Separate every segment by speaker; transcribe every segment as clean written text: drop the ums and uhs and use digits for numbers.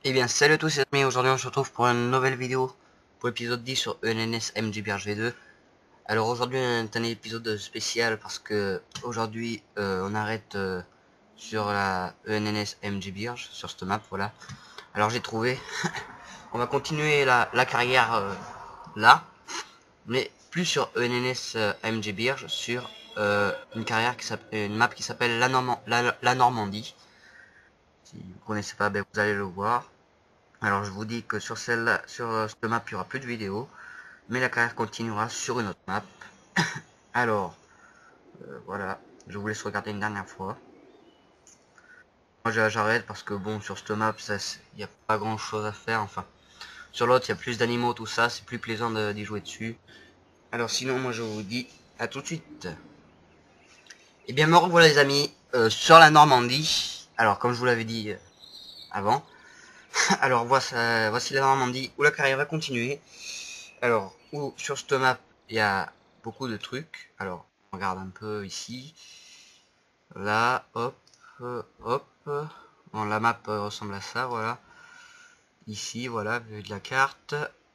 Speaker 1: Eh bien salut à tous les amis, aujourd'hui on se retrouve pour une nouvelle vidéo pour l'épisode 10 sur ENNS MGBRG V2. Alors aujourd'hui c'est un épisode spécial parce que aujourd'hui on arrête sur la ENNS MGBRG, sur cette map, voilà. Alors j'ai trouvé, on va continuer la carrière là, mais plus sur ENNS MGBRG, sur une carrière qui s'appelle, une map qui s'appelle la Normandie. Si vous connaissez pas, ben vous allez le voir. Alors je vous dis que sur celle-là, sur cette map, il n'y aura plus de vidéos, mais la carrière continuera sur une autre map. Alors, voilà, je vous laisse regarder une dernière fois. Moi j'arrête parce que bon, sur cette map, il n'y a pas grand chose à faire, enfin. Sur l'autre, il y a plus d'animaux, tout ça, c'est plus plaisant d'y jouer dessus. Alors sinon, moi je vous dis à tout de suite. Et bien me revoilà les amis, sur la Normandie. Alors comme je vous l'avais dit avant, alors voici la Normandie où la carrière va continuer. Alors, sur cette map, il y a beaucoup de trucs. Alors, on regarde un peu ici. Là, hop, hop. Bon, la map ressemble à ça, voilà. Ici, voilà, vue de la carte.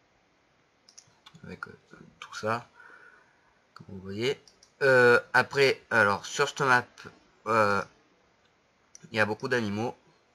Speaker 1: Avec tout ça, comme vous voyez. Après, alors, sur cette map, il y a beaucoup d'animaux.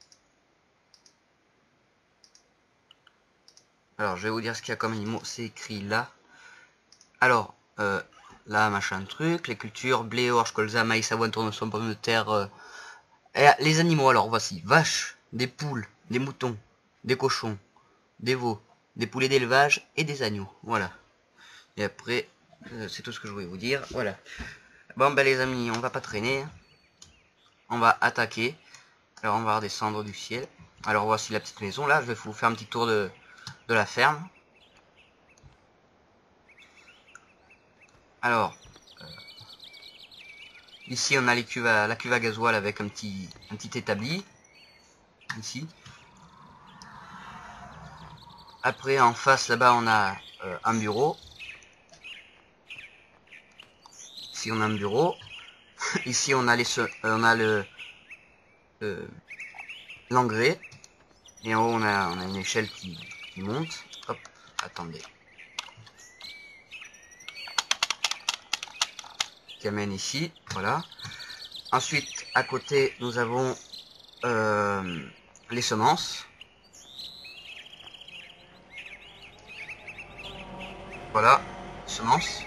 Speaker 1: Alors, je vais vous dire ce qu'il y a comme animaux. C'est écrit là. Alors, là, machin truc. Les cultures, blé, orge, colza, maïs, avoine, tournesol, pommes de terre... les animaux, alors voici, vaches, des poules, des moutons, des cochons, des veaux, des poulets d'élevage et des agneaux. Voilà. Et après, c'est tout ce que je voulais vous dire. Voilà. Bon, ben les amis, on va pas traîner. On va attaquer. Alors, on va redescendre du ciel. Alors, voici la petite maison. Là, je vais vous faire un petit tour de la ferme. Alors, ici, on a la cuve à gasoil avec un petit établi. Ici. Après, en face, là-bas, on a un bureau. Ici, on a un bureau. Ici, on a l'engrais. Et en haut, on a une échelle qui monte. Hop, attendez. Qui amène ici, voilà. Ensuite, à côté, nous avons les semences. Voilà, semences.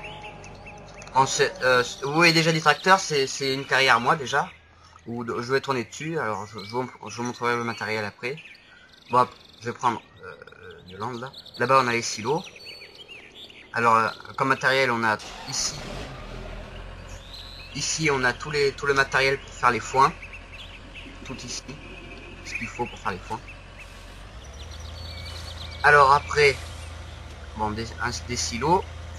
Speaker 1: Vous voyez déjà des tracteurs, c'est une carrière à moi déjà. Où je vais tourner dessus, alors je vous montrerai le matériel après. Bon, je vais prendre le land là. Là-bas, on a les silos. Alors, comme matériel, on a ici. Ici, on a tout le matériel pour faire les foins. Tout ici. Ce qu'il faut pour faire les foins. Alors après, bon, des silos.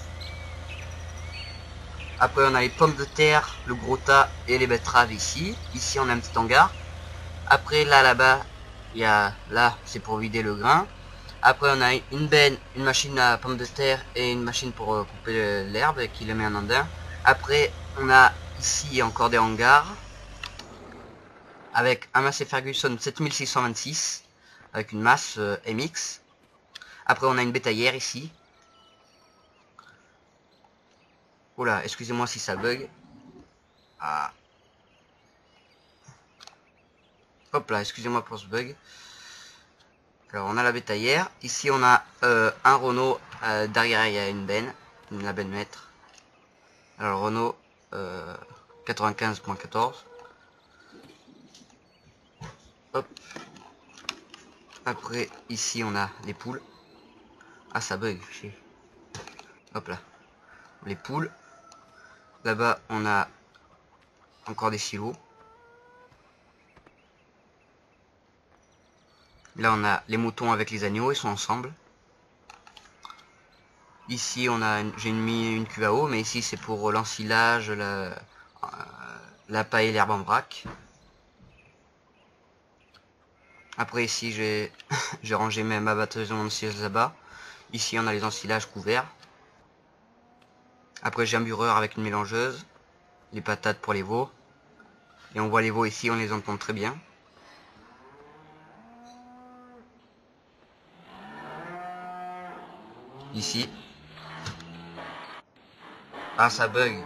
Speaker 1: Après, on a les pommes de terre, le gros tas et les betteraves ici. Ici, on a un petit hangar. Après, là-bas, il y a, là, c'est pour vider le grain. Après, on a une benne, une machine à pommes de terre et une machine pour couper l'herbe qui le met en andin. Après, on a ici encore des hangars avec un Massey Ferguson 7626 avec une masse MX. Après, on a une bétaillère ici. Oula, excusez-moi si ça bug. Ah. Hop là, excusez-moi pour ce bug. Alors, on a la bétaillère. Ici, on a un Renault. Derrière, il y a une benne. La benne maître. Alors, Renault 95.14. Hop. Après, ici, on a les poules. Ah, ça bug. Hop là. Les poules. Là-bas, on a encore des silos. Là, on a les moutons avec les agneaux. Ils sont ensemble. Ici, j'ai mis une cuve à eau, mais ici, c'est pour l'ensilage, la paille et l'herbe en vrac. Après, ici, j'ai rangé ma batteuse d'ensilage là-bas. Ici, on a les ensilages couverts. Après, j'ai un bureur avec une mélangeuse. Les patates pour les veaux. Et on voit les veaux ici, on les entend très bien. ici. Ah, ça bug.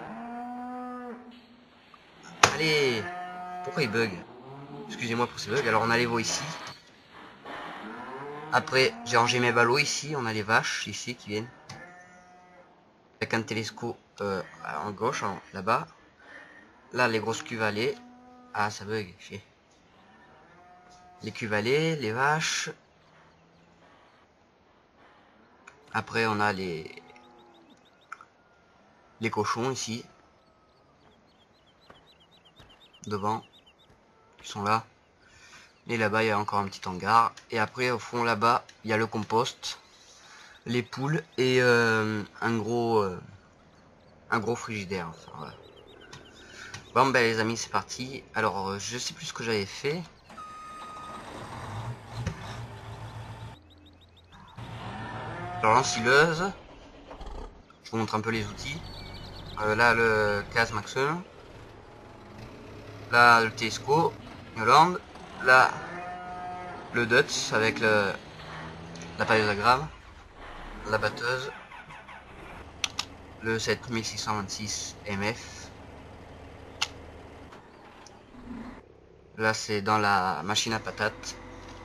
Speaker 1: Allez, pourquoi il bug? Excusez-moi pour ces bugs. Alors on a les veaux ici. Après j'ai rangé mes ballots ici. On a les vaches ici qui viennent. Avec un télescope en gauche, là-bas. Là les grosses cuves à lait. Ah, ça bug. Les cuves à lait, les vaches. Après on a les cochons ici. Devant. Ils sont là. Et là-bas il y a encore un petit hangar. Et après au fond là-bas il y a le compost, les poules et un gros frigidaire. Enfin, voilà. Bon ben les amis, c'est parti. Alors je sais plus ce que j'avais fait. Alors l'ensileuse. Je vous montre un peu les outils. Là le case maximum. Là le télescope, Hollande. Là le Dutz avec la pailleuse à graves. La batteuse. Le 7626 MF. Là c'est dans la machine à patates.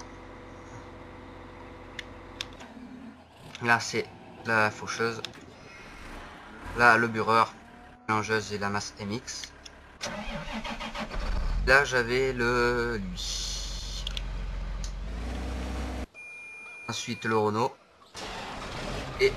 Speaker 1: Là c'est la faucheuse. Là le bureur, mélangeuse et la masse MX. Là j'avais lui. Ensuite le Renault. Et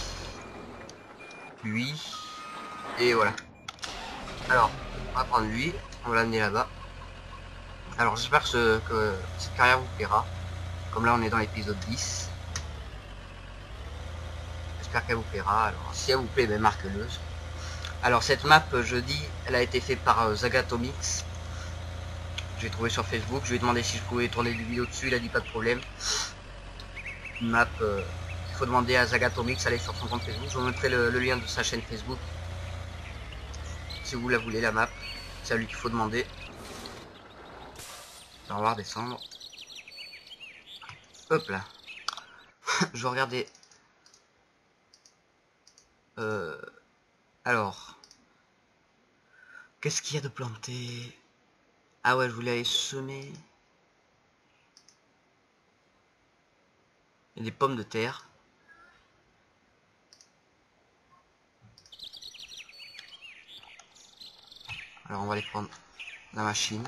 Speaker 1: lui. Et voilà. Alors on va prendre lui. On va l'amener là-bas. Alors j'espère que cette carrière vous plaira. Comme là on est dans l'épisode 10. J'espère qu'elle vous plaira. Alors si elle vous plaît, ben marquez-le. Alors cette map, je dis, elle a été faite par Zagatomix. J'ai trouvé sur Facebook. Je lui ai demandé si je pouvais tourner des vidéos dessus. Il a dit pas de problème. Une map, il faut demander à Zagatomix, allez sur son compte Facebook. Je vous mettrai le lien de sa chaîne Facebook. Si vous la voulez, la map. C'est à lui qu'il faut demander. On va voir descendre. Hop là. Je vais regarder. Alors. Qu'est-ce qu'il y a de planté? Ah ouais, je voulais aller semer. Il y a des pommes de terre. Alors on va les prendre la machine.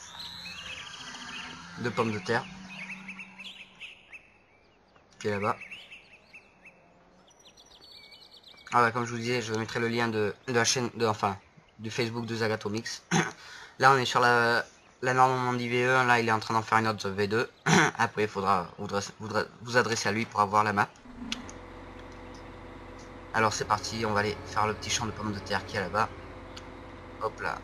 Speaker 1: 2 pommes de terre. Qui est là-bas. Ah ouais, comme je vous disais, je mettrai le lien de la chaîne, du Facebook de Zagatomix. Là on est sur la Normandie VE, là il est en train d'en faire une autre V2. Après il faudra vous adresser à lui pour avoir la map. Alors c'est parti, on va aller faire le petit champ de pommes de terre qui est là-bas. Hop là.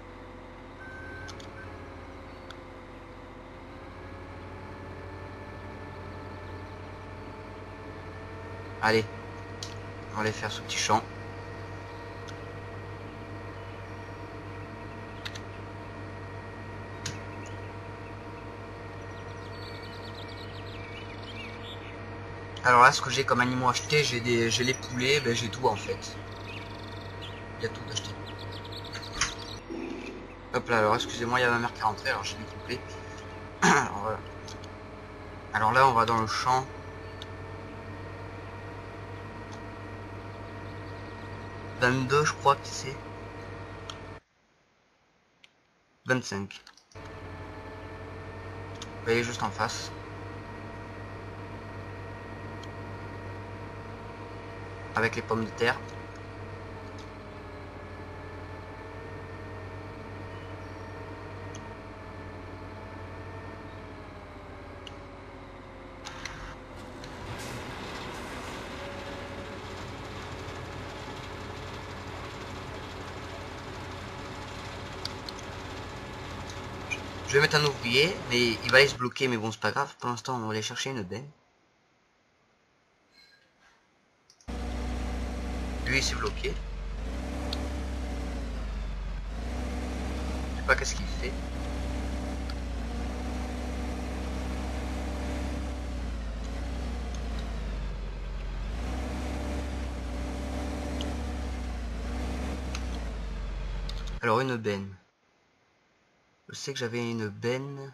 Speaker 1: Allez, on va aller faire ce petit champ. Alors là, ce que j'ai comme animaux achetés, j'ai les poulets, ben j'ai tout en fait. Il y a tout acheté. Hop là, alors excusez-moi, il y a ma mère qui est rentrée, alors je vais couper. Alors là, on va dans le champ. « 22, je crois que c'est. 25. Vous voyez juste en face. Avec les pommes de terre. Je vais mettre un ouvrier, mais il va aller se bloquer, mais bon c'est pas grave, pour l'instant on va aller chercher une benne. Lui il s'est bloqué. Je sais pas qu'est-ce qu'il fait. Alors une benne. Je sais que j'avais une benne.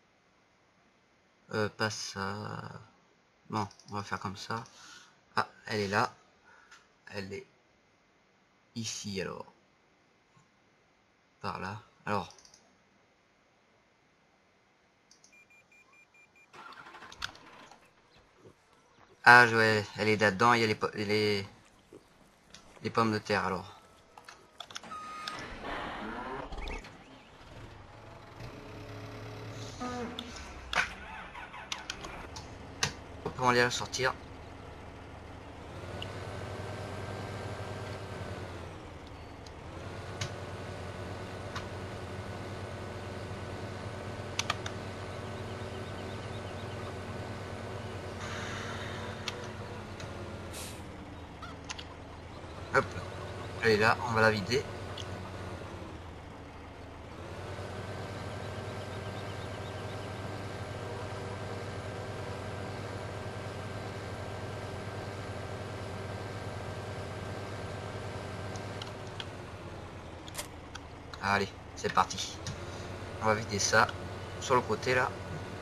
Speaker 1: Pas ça. Bon, on va faire comme ça. Ah, elle est là. Elle est ici alors. Par là. Alors. Ah ouais, elle est là-dedans, il y a les pommes de terre alors. On peut aller la sortir. Hop, elle est là, on va la vider. Allez, c'est parti. On va vider ça sur le côté là.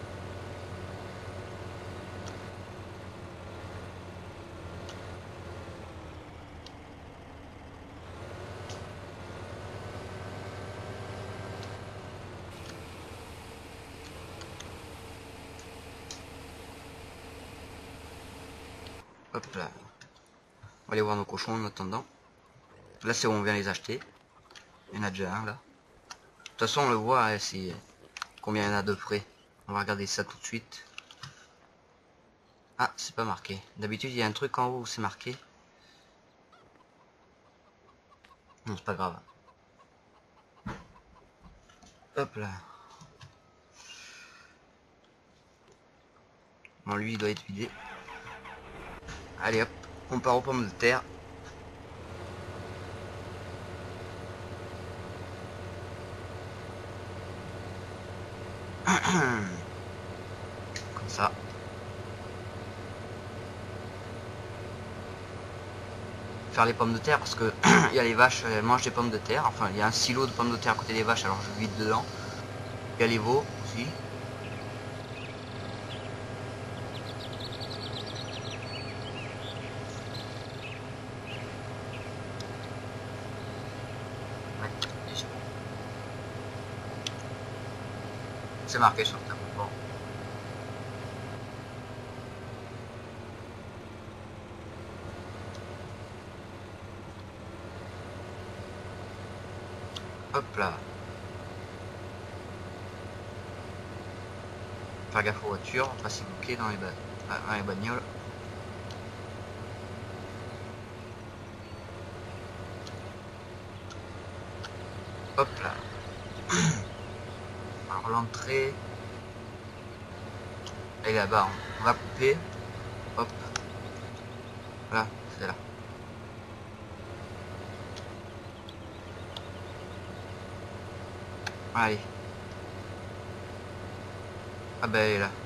Speaker 1: Hop là. On va aller voir nos cochons en attendant. Là c'est où on vient les acheter. Il y en a déjà un là. De toute façon on le voit, hein, c'est combien il y en a de près. On va regarder ça tout de suite. Ah, c'est pas marqué. D'habitude il y a un truc en haut où c'est marqué. Non, c'est pas grave. Hop là. Bon, lui il doit être vidé. Allez hop, on part aux pommes de terre. Comme ça. Faire les pommes de terre parce que il y a les vaches, elles mangent des pommes de terre. Enfin, il y a un silo de pommes de terre à côté des vaches, alors je vide dedans. Il y a les veaux aussi. C'est marqué sur le tableau de bord. Hop là. Faire gaffe aux voitures, pas s'y bloquer dans les bagnoles. Hop là. Alors l'entrée. Elle est là-bas, on va couper. Hop. Voilà, c'est là. Allez. Ah bah elle est là.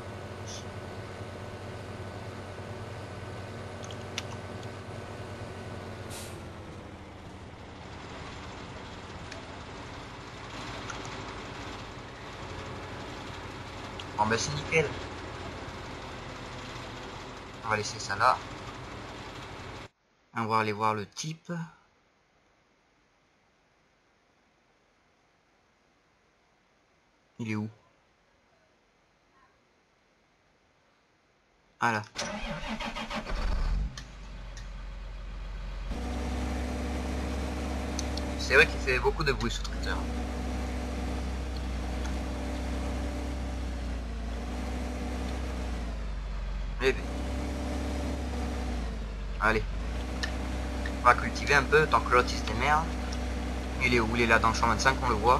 Speaker 1: Bon bah c'est nickel. On va laisser ça là. On va aller voir le type. Il est où? Ah là. C'est vrai qu'il fait beaucoup de bruit ce tracteur. Allez. On va cultiver un peu tant que l'autre il se démerde. Il est où? Il est là dans le champ 25, on le voit.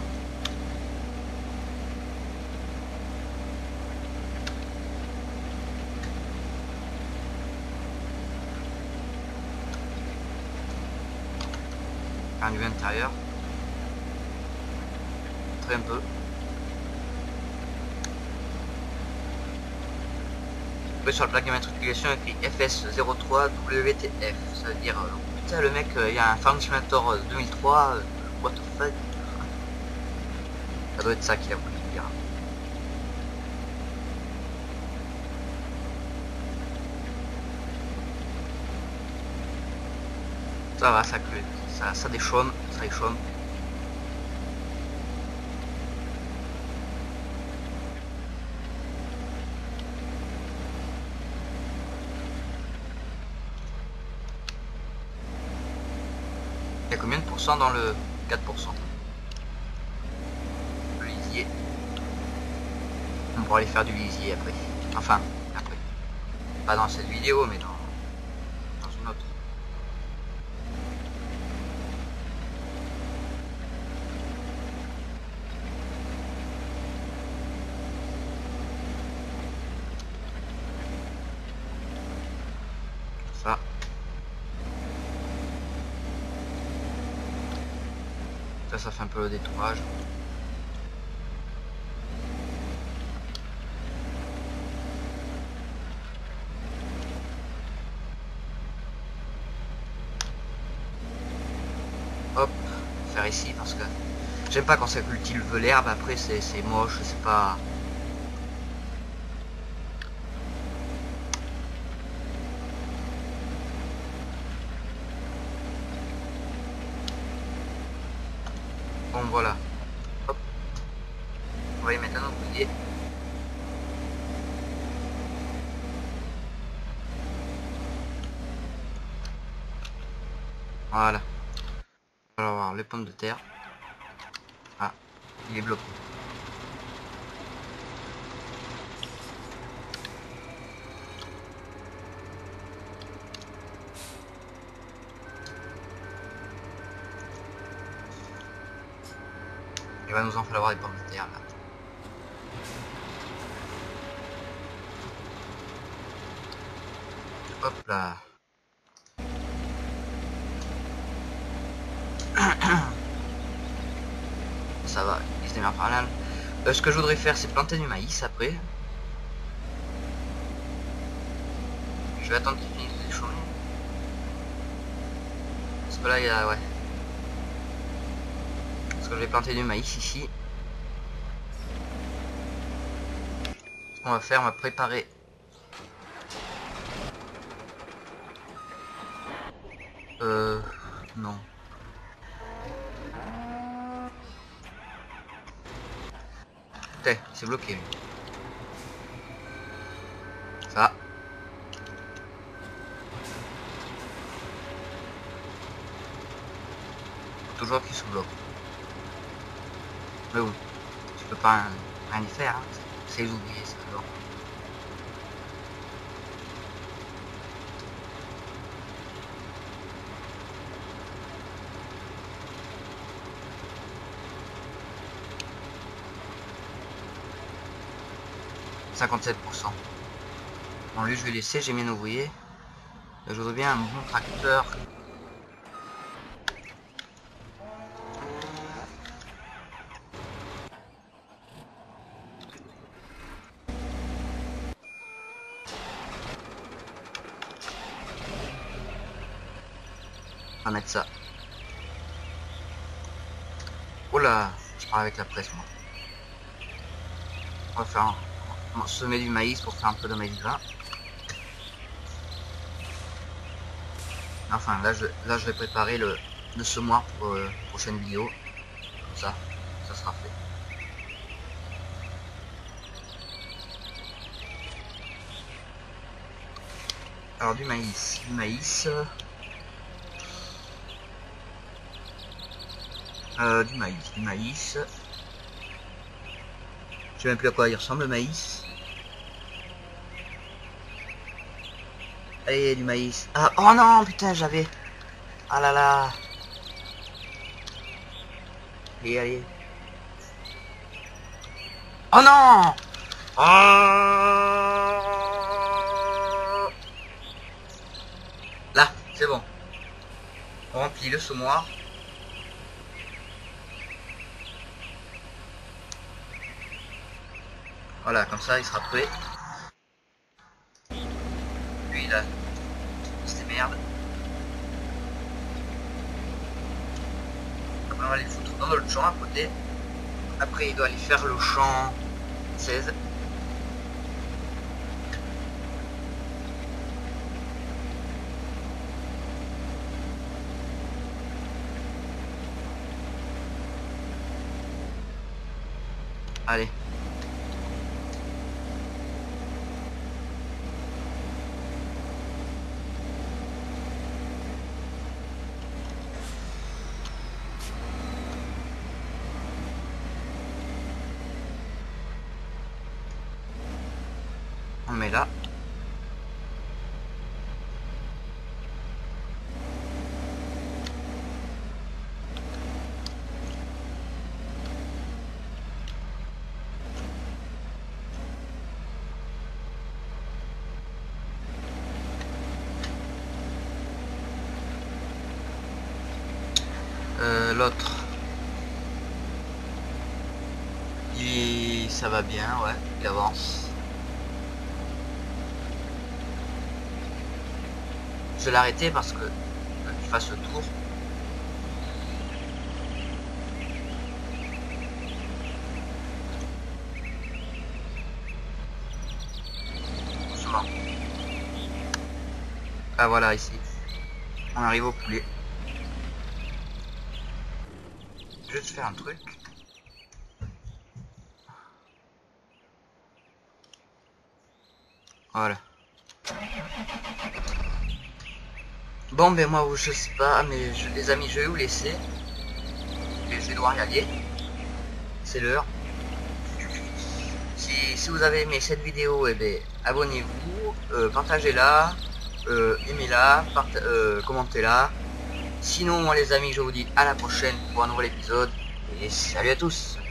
Speaker 1: Faire du intérieur. Très un peu. Sur la plaque d'immatriculation écrit FS03WTF, ça veut dire putain le mec il y a un Farm Simulator 2003 what the fuck. Ça doit être ça qu'il a voulu dire. Ça va, ça déchaume, ça déchaume. Il y a combien de pourcents dans le 4%? Le lisier. On pourra aller faire du lisier après. Enfin, après. Pas dans cette vidéo, mais dans une autre. Ça. Ça fait un peu le détourage. Hop, faire ici parce que j'aime pas quand ça cultive l'herbe, après c'est moche, c'est pas... Bon voilà. Hop. On va y mettre un autre boulier. Voilà. On va voir les pommes de terre. Ah, il est bloqué. Il va nous en falloir des pommes de terre là. Hop là. Ça va, il se démarre par là. Ce que je voudrais faire, c'est planter du maïs après. Je vais attendre qu'il finisse de déchaumer. Parce que là, il y a... Ouais. Parce que je vais planter du maïs ici. Ce qu'on va faire, on va préparer... Non. Putain, c'est bloqué. Ça. Faut toujours qu'il se bloque. Mais oui, tu peux pas rien y faire. Hein. C'est les ouvriers, ça alors. « 57%. Bon, lui, je vais laisser, j'ai mis un ouvrier. Je voudrais bien un bon tracteur. On va mettre ça. Oh là, je pars avec la presse, moi. On va faire semer du maïs pour faire un peu de maïs gras. Enfin, là je vais préparer le semoir pour la prochaine vidéo. Comme ça sera fait. Alors du maïs. Du maïs. Je sais même plus à quoi il ressemble le maïs. Allez, du maïs. Ah, oh non, putain, j'avais... Ah là là. Allez. Oh non. Oh. Là, c'est bon. On remplit le semoir. Voilà, comme ça, il sera prêt. Lui, là, il se démerde. On va les foutre dans notre champ à côté. Après il doit aller faire le champ 16. Allez. On met là. L'autre. Ça va bien, ouais, il avance. Je l'ai arrêté parce que il fasse le tour. Doucement. Ah voilà, ici. On arrive au poulet. Je vais te faire un truc. Voilà. Bon ben moi je sais pas, mais les amis je vais vous laisser. Et je vais devoir y aller. C'est l'heure. Si vous avez aimé cette vidéo, eh ben, abonnez-vous, partagez-la, aimez-la, commentez-la. Sinon moi les amis je vous dis à la prochaine pour un nouvel épisode. Et salut à tous.